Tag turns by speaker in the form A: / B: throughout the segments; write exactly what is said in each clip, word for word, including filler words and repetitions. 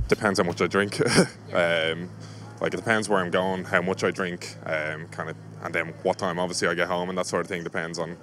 A: Depends how much I drink. um, like it depends where I'm going, how much I drink, um, kind of, and then what time obviously I get home, and that sort of thing depends on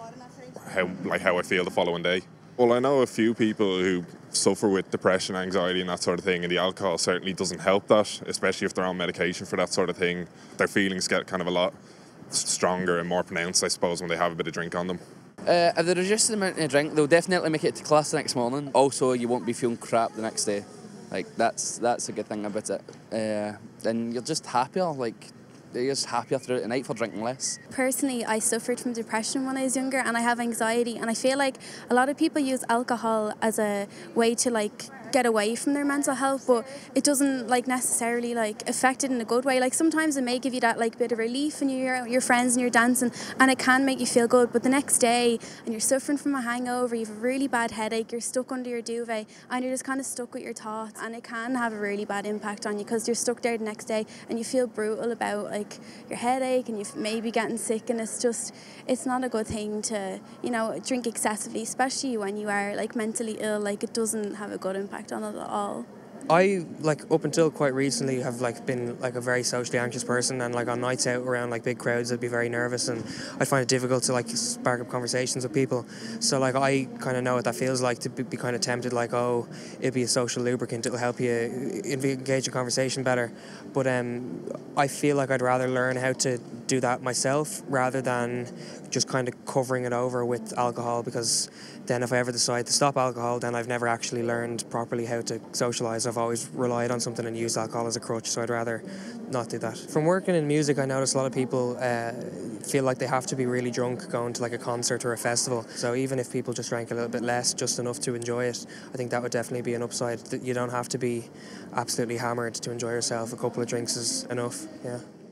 A: how like how I feel the following day. Well, I know a few people who suffer with depression, anxiety, and that sort of thing, and the alcohol certainly doesn't help that, especially if they're on medication for that sort of thing. Their feelings get kind of a lot stronger and more pronounced, I suppose, when they have a bit of drink on them.
B: Uh, if they reduce the amount of drink, they'll definitely make it to class the next morning. Also, you won't be feeling crap the next day. Like, that's that's a good thing about it. Uh, then you're just happier, like, you're just happier throughout the night for drinking less.
C: Personally, I suffered from depression when I was younger, and I have anxiety, and I feel like a lot of people use alcohol as a way to, like, get away from their mental health, but it doesn't like necessarily like affect it in a good way. Like sometimes it may give you that like bit of relief when you're out with your friends and you're dancing, and it can make you feel good, but the next day and you're suffering from a hangover, you have a really bad headache, you're stuck under your duvet and you're just kind of stuck with your thoughts, and it can have a really bad impact on you because you're stuck there the next day and you feel brutal about like your headache and you've maybe getting sick, and it's just it's not a good thing to, you know, drink excessively, especially when you are like mentally ill. Like it doesn't have a good impact on it at all.
D: I, like, up until quite recently have, like, been, like, a very socially anxious person, and, like, on nights out around, like, big crowds I'd be very nervous and I'd find it difficult to, like, spark up conversations with people. So, like, I kind of know what that feels like, to be, be kind of tempted, like, oh, it'd be a social lubricant, it'll help you engage in conversation better. But um, I feel like I'd rather learn how to do that myself rather than just kind of covering it over with alcohol, because then if I ever decide to stop alcohol, then I've never actually learned properly how to socialise. I've always relied on something and used alcohol as a crutch, so I'd rather not do that. From working in music, I notice a lot of people uh, feel like they have to be really drunk going to like a concert or a festival. So even if people just drank a little bit less, just enough to enjoy it, I think that would definitely be an upside. That you don't have to be absolutely hammered to enjoy yourself. A couple of drinks is enough, yeah.